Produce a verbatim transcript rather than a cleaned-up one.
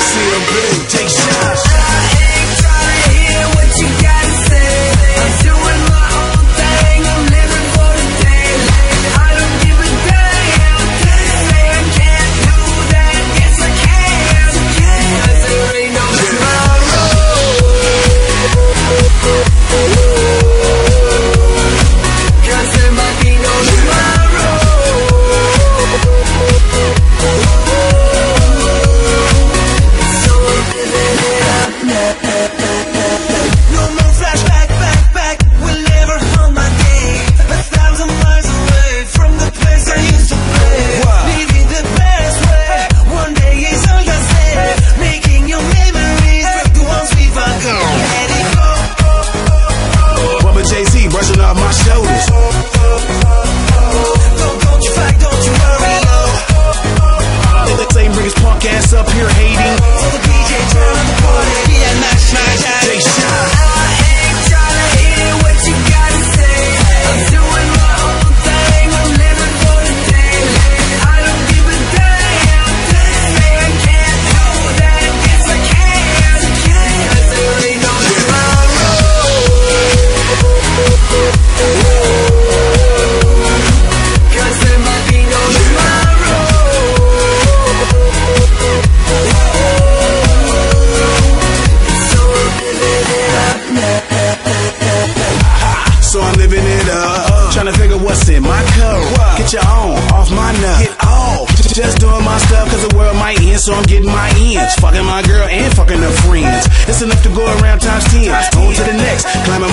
C M B, take shots. I ain't trying to hear what you gotta say. I'm doing my own thing, I'm living for the day. I don't give a damn. Say I can't do that, yes I can. Cause there ain't no tomorrow. Cause there might be no tomorrow. So I'm living it up now. No more flashback, back, back. Will never hold my day. A thousand miles away from the place I used to play. Living the best way. One day is all I say. Making your memories like the ones we've got. Let it go. Bubba Jay-Z brushing off my shoulders. Don't, don't you fight, don't you worry, no. Let the same bring his punk ass up here hating. So the D J turn on the party. Yeah, nice, nice, nice. Take shots. I ain't trying to hear what you gotta say. I'm doing my own thing, I'm living for the day. I don't give a damn. Say I can't do that, yes I can. Cause there ain't no tomorrow. Cause there might be no tomorrow. So I'm living it up now. So I'm living it up, trying to figure what's in my cup. Get your own, off my nut. Get off, just doing my stuff cause the world might end, so I'm getting my ends. Fucking my girl and fucking her friends. It's enough to go around times ten. On to the next, climbing